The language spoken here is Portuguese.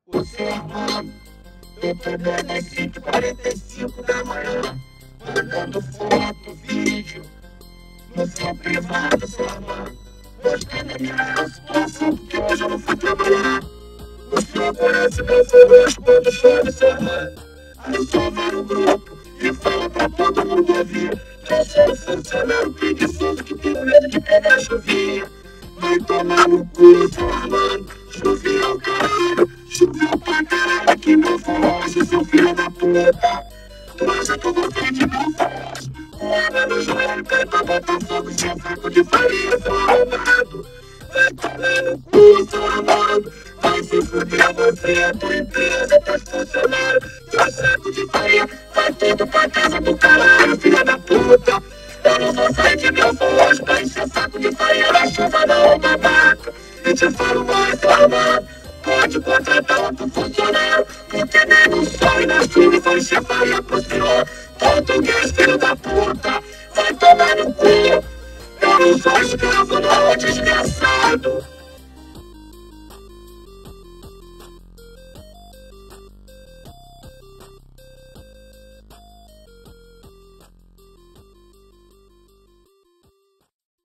O seu Armando, eu tô dando às 5h45 da manhã, mandando foto, vídeo, no seu privado, seu Armando, mostrando a minha situação, porque hoje eu não fui trabalhar. O senhor conhece meu rosto quando chove, seu Armando. Aí o senhor vai no grupo e fala pra todo mundo ouvir que eu sou um funcionário preguiçoso que tem medo de pegar chuvinha. Vai tomar no cu, seu Armando. Choveu, caralho. Choveu pra caralho aqui meu forró, seu filho da puta. Mas eu tô gostando de meu forró. O arma no joelho cai pra botar fogo, seu saco de farinha, seu arrombado. Vai tomar no cu, seu Armando. Vai se fuder você, a tua empresa, teus funcionários, teu saco de farinha. Vai tudo pra casa do caralho, filha da puta. Eu não vou sair de meu forró pra encher saco de farinha na chuva não, babaca. E te falo mais, seu Armando, pode contratar outro funcionário, porque nem no sol e na chuva vai encher farinha pro senhor. Português, filho da puta, vai tomar no cu. Eu não sou escravo não, desgraçado.